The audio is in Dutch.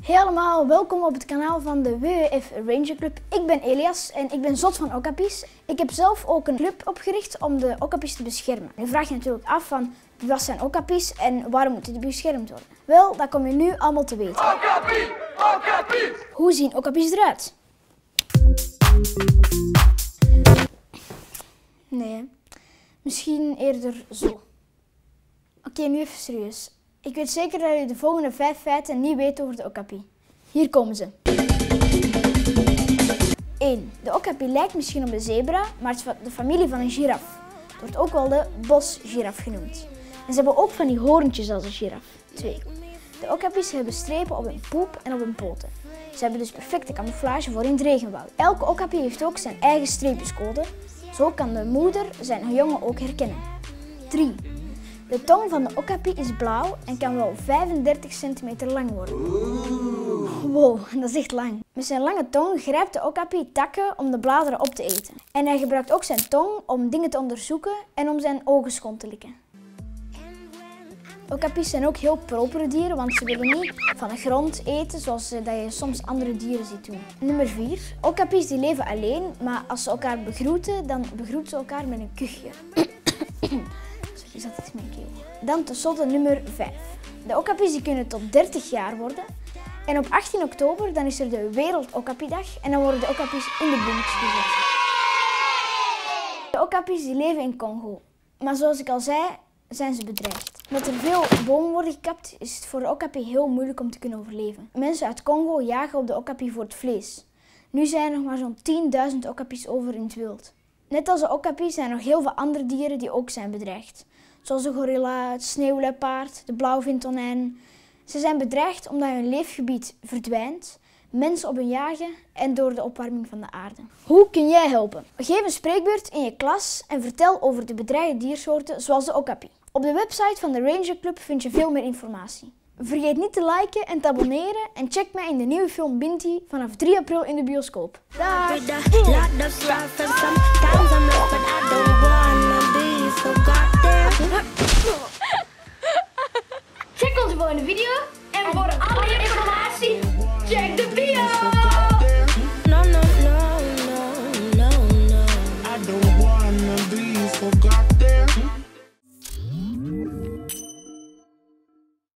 Hey allemaal, welkom op het kanaal van de WWF Ranger Club. Ik ben Elias en ik ben zot van okapis. Ik heb zelf ook een club opgericht om de okapis te beschermen. Nu vraag je natuurlijk af van wat zijn okapis en waarom moeten die beschermd worden? Wel, dat kom je nu allemaal te weten. Okapi! Okapi! Hoe zien okapis eruit? Nee, misschien eerder zo. Oké, nu even serieus. Ik weet zeker dat jullie de volgende 5 feiten niet weten over de okapi. Hier komen ze. 1. De okapi lijkt misschien op een zebra, maar het is de familie van een giraf. Het wordt ook wel de bosgiraf genoemd. En ze hebben ook van die hoorntjes als een giraf. 2. De okapis hebben strepen op hun poep en op hun poten. Ze hebben dus perfecte camouflage voor in het regenwoud. Elke okapi heeft ook zijn eigen streepjescode. Zo kan de moeder zijn jongen ook herkennen. 3. De tong van de okapi is blauw en kan wel 35 centimeter lang worden. Wow, dat is echt lang. Met zijn lange tong grijpt de okapi takken om de bladeren op te eten. En hij gebruikt ook zijn tong om dingen te onderzoeken en om zijn ogen schoon te likken. Okapis zijn ook heel propere dieren, want ze willen niet van de grond eten zoals dat je soms andere dieren ziet doen. Nummer 4. Okapis die leven alleen, maar als ze elkaar begroeten, dan begroeten ze elkaar met een kuchje. Sorry, zat iets in mijn keel. Dan tenslotte nummer 5. De okapis die kunnen tot 30 jaar worden. En op 18 oktober dan is er de Wereld Okapi-dag en dan worden de okapis in de bloemetjes gezet. De okapis die leven in Congo. Maar zoals ik al zei, zijn ze bedreigd. Omdat er veel bomen worden gekapt, is het voor de okapi heel moeilijk om te kunnen overleven. Mensen uit Congo jagen op de okapi voor het vlees. Nu zijn er nog maar zo'n 10.000 okapis over in het wild. Net als de okapi zijn er nog heel veel andere dieren die ook zijn bedreigd. Zoals de gorilla, het sneeuwlepaard, de blauwvintonijn. Ze zijn bedreigd omdat hun leefgebied verdwijnt, mensen op hun jagen en door de opwarming van de aarde. Hoe kun jij helpen? Geef een spreekbeurt in je klas en vertel over de bedreigde diersoorten zoals de okapi. Op de website van de Ranger Club vind je veel meer informatie. Vergeet niet te liken en te abonneren en check mij in de nieuwe film Binti vanaf 3 april in de bioscoop. Dag!